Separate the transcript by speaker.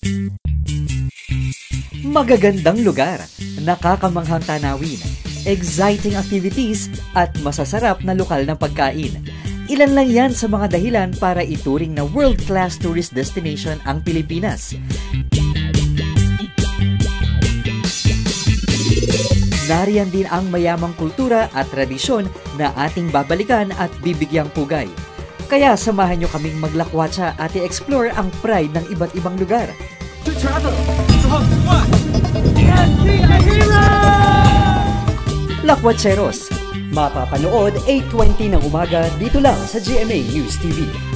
Speaker 1: Magagandang lugar, nakakamanghang tanawin, exciting activities at masasarap na lokal na pagkain. Ilan lang yan sa mga dahilan para ituring na world-class tourist destination ang Pilipinas. Nariyan din ang mayamang kultura at tradisyon na ating babalikan at bibigyang pugay. Kaya samahan nyo kaming maglakwatsa at i-explore ang pride ng iba't ibang lugar.
Speaker 2: To travel, and be a hero!
Speaker 1: Lakwatseros, mapapanood 8:20 ng umaga dito lang sa GMA News TV.